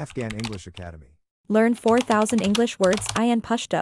Afghan English Academy. Learn 4,000 English words in Pashto.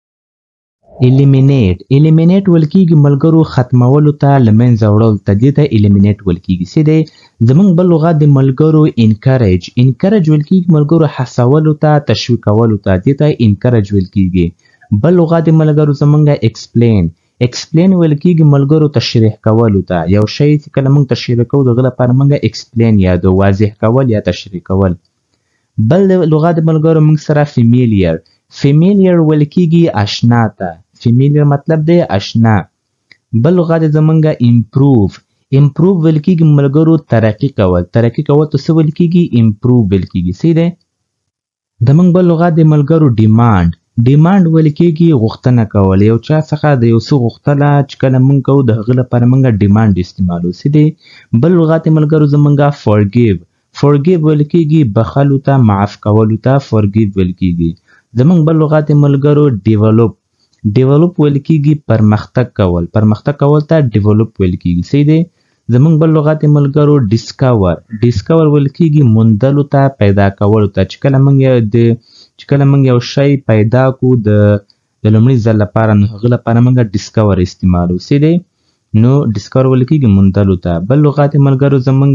eliminate ولکېږي ملګرو ختمولو ته لمنځه وړل ته دې ته eliminate ولکېږي څه دی زمونږ بل لغت د ملګرو encourage ولکېږي ملګرو هڅولو ته تشویقولو ته دې ته encourage ولکېږي بل لغت د ملګرو زمونږ explain ولکېږي ملګرو تشریح کولو ته یو شی چې کله موږ تشریح کوو دغه لپاره موږ explain یادو واضح کول یا تشریح کول بل لغت د ملګرو موږ سره familiar ولکېږي آشنا ته familiar مطلب دی آشنا بل لغت زمونږ improve ولکېږي ملګرو ترقی کول ته څه ولکېږي improve ولکېږي څه دی زمونږ بل لغت د ملګرو demand ولکېږي غوښتنه کول یو چا څخه د یو څه غوښتنه چې کله موږ کوو د هغه لپاره موږ demand استعمالو څه دی بل لغت ملګرو زمونږ forgive ولکېږي بخښلو ته معاف کولو ته forgive ولکېږي زمونږ بل لغت ملګرو develop ولکېږي پرمختګ کول ته develop ولکېږي څه دی زمونږ بل لغت ملګرو discover ولکېږي موندلو ته پیدا کولو ته چې کله موږ یو شی پیدا کو د لومړي ځل لپاره نو هغه لپاره موږ discover استعمالو څه دی نو discover ولکېږي موندلو ته بل لغت ملګرو زمونږ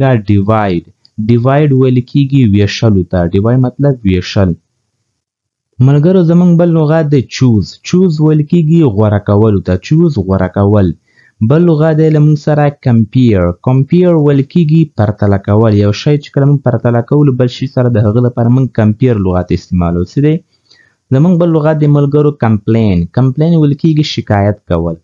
divide ولکېږي ویشلو ته divide مطلب ویشل ملګرو زمونږ بل لغت دی choose ولکېږي غوره کولو ته غوره کول بل لغت دی له موږ سره compare ولکېږي پرتله کول یو شی چې کله موږ پرتله کولو بل شي سره د هغه لپاره موږ compare لغت استعمالو څه دی زمونږ بل لغت دی ملګرو complain ولکېږي شکایت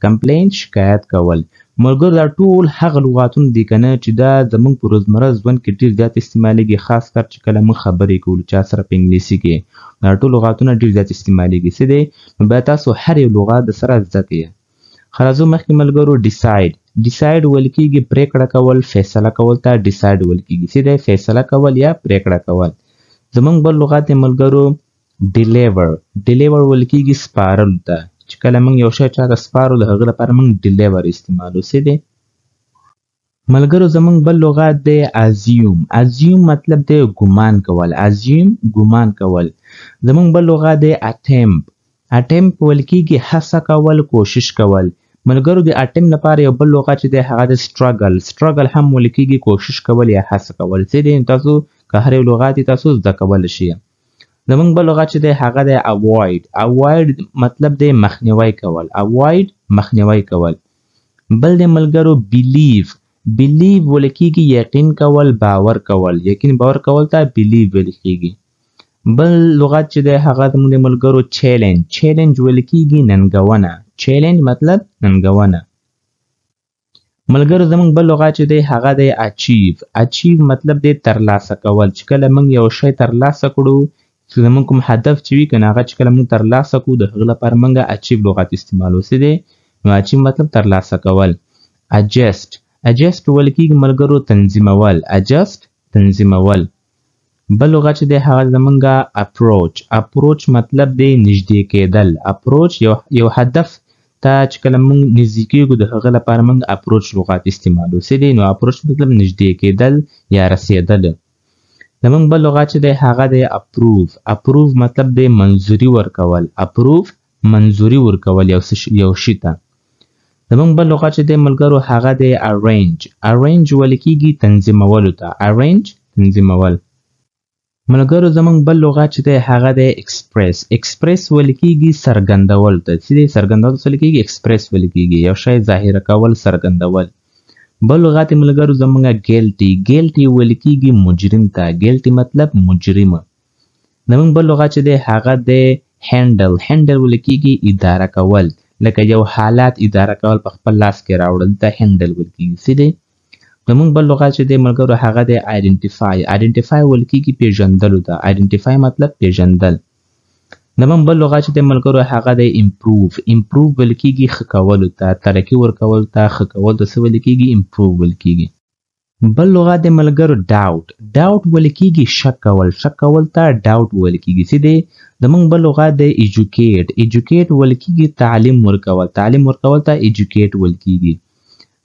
کول ملګرو دا ټول هغه لغاتونه دي که نه چې دا زمونږ په روزمره ژوند کې ډېر زیات استعمالیږي خاص کر چې کله موږ خبرې کوو چا سره په انګلیسي کې دا ټول لغاتونه ډېر زیات استعمالیږي څه دی نو باید تاسو هر یو لغت د سره زده کړئ خلاصو مخکې ملګرو decide ولکېږي پرېکړه کول فیصله کول ته decide ولکېږي څه دی فیصله کول یا پرېکړه کول زمونږ بل لغت ملګرو deliver ولکېږي سپارلو ته چې کله موږ یو شی چاته سپارو د هغه لپاره موږ deliver استعمالو څه دی ملګرو زمونږ بل لغت دی assume مطلب دی ګمان کول زمونږ بل لغت دی attempt ولکېږي هڅه کول کوشش کول ملګرو د attempt لپاره یو بل لغت چې دی هغه د struggle هم ولکېږي کوشش کول یا هڅه کول څه دی تاسو که هر یو لغت تاسو زده کولی شئ زمونږ بل لغت چې دی هغه دی avoid مطلب دی مخنیوی کول بل دی ملګرو believe ولکېږي یقین کول باور کول ته believe ولکېږي بل لغت چې دی هغه زمونږ د ملګرو challenge ولکېږي ننګونه مطلب ننګونه ملګرو زمونږ بل لغت چې دی هغه دی achieve مطلب دی ترلاسه کول چې کله موږ یو شی ترلاسه کړو چې زمونږ کوم هدف چې وي که نه هغه چې کله موږ ترلاسه کړو د هغه لپاره موږ achieve لغت استعمالو څه دی نو achieve مطلب ترلاسه کول adjust ولکېږي ملګرو تنظیمول بل لغت چې دی هغه زمونږ approach مطلب دی نږدې کېدل یو هدف ته چې کله موږ نږدې کېږو د هغه لپاره موږ approach لغت استعمالو څه دی نو approach مطلب نږدې کېدل یا رسېدل زمونږ بل لغت چې دی هغه دی approve مطلب دی منظوري ورکول یو شي ته زمونږ بل لغت چې دی ملګرو هغه دی arrange ولکېږي تنظیمولو ته تنظیمول ملګرو زمونږ بل لغت چې دی هغه دی express ولکېږي څرګندول ته چې دی څرګندول څه ولکېږي express ولکېږي یو شی ظاهره کول څرګندول بل لغت ملګرو زمونږ guilty ولکېږي مجرم ته مطلب مجرم زمونږ بل لغت چې دی هغه دی handle ولکېږي اداره کول لکه یو حالات اداره کول په خپل لاس کې راوړل ته handle ولکېږي څه دی زمونږ بل لغت چې دی ملګرو هغه دی identify ولکېږي پیژندلو ته identify مطلب پیژندل زمونږ بل لغت چې دی ملګرو هغه دی improve ولکېږي ښه کولو ته ترقي ورکول ته ښه کول ته څه ولکېږي improve ولکېږي بل لغت دی ملګرو doubt ولکېږي شک کول ته doubt ولکېږي څه دی زمونږ بل لغت دی educate ولکېږي تعلیم ورکول ته educate ولکېږي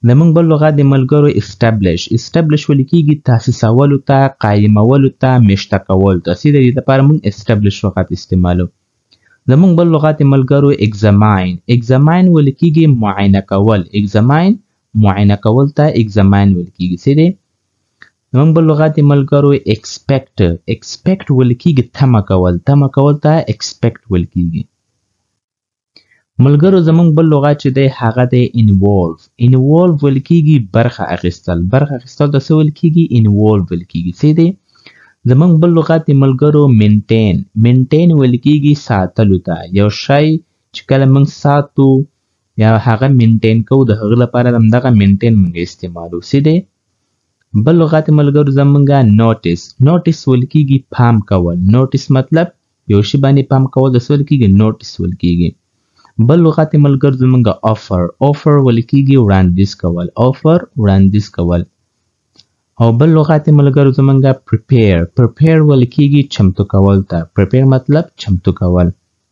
زمونږ بل لغت د ملګرو establish ویل کېږي تاسیسولو ته، قایمولو ته، میشته کولو ته. د دې لپاره موږ establish لغت استعمالو. زمونږ بل لغت د ملګرو examine ویل کېږي معاینه کول. معاینه کول ته examine ویل کېږي. څه دی؟ زمونږ بل لغت د ملګرو expect ویل کېږي تمه کول ته expect ویل کېږي. ملګرو زمونږ بل لغت چې دی هغه دی involve ویل کېږي برخه اخیستل ته څه ویل کېږي؟ involve ویل کېږي. څه دی؟ زمونږ بل لغت د ملګرو maintain ویل کېږي ساتلو ته. یو شی چې کله موږ ساتو یا هغه maintain کوو د هغه لپاره همدغه maintain موږ استعمالو. څه دی؟ بل لغت ملګرو زمونږه notice ویل کېږي پام کول. notice مطلب یو شی باندې پام کول د څه ویل کېږي؟ notice ویل کېږي. بل لغت ملګرو زمونږه offer ویل کېږي وړاندیز کول. او بل لغت ملګرو زمونږه prepare ویل کېږي چمتو کول ته. prepare مطلب چمتو کول.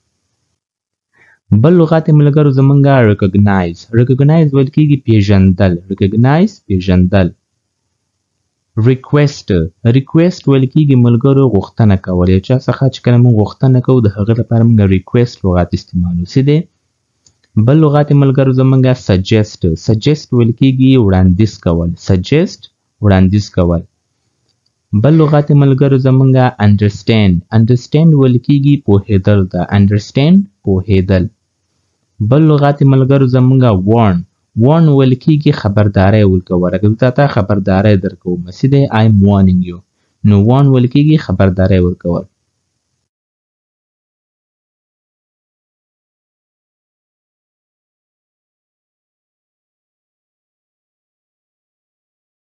بل لغت ملګرو زمونږه recognize ویل کېږي پیژندل. request ویل کېږي ملګرو غوښتنه کول. یو چا څخه چې کله موږ غوښتنه کوو د هغه لپاره موږ request لغت استعمالو. څه دی؟ بل لغت ملګرو زمونږه suggest ویل کېږي وړاندیز کول. بل لغت ملګرو زمونږه understand ویل کېږي پوهېدل ته. پوهېدل. بل لغت ملګرو زمونږه warn ویل کېږي خبرداری ورکول. اگر تا خبرداری درکوم څه دی؟ I am warning you. نو warn ویل کېږي خبرداری ورکول.